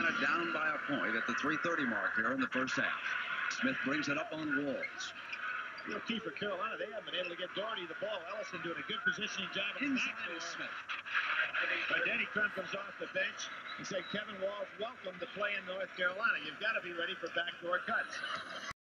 Carolina down by a point at the 3:30 mark here in the first half. Smith brings it up on Walls. Real key for Carolina. They haven't been able to get Doherty the ball. Ellison doing a good positioning job in the backdoor. Smith. But Denny Crum comes off the bench and said, Kevin Walls, welcome to play in North Carolina. You've got to be ready for backdoor cuts.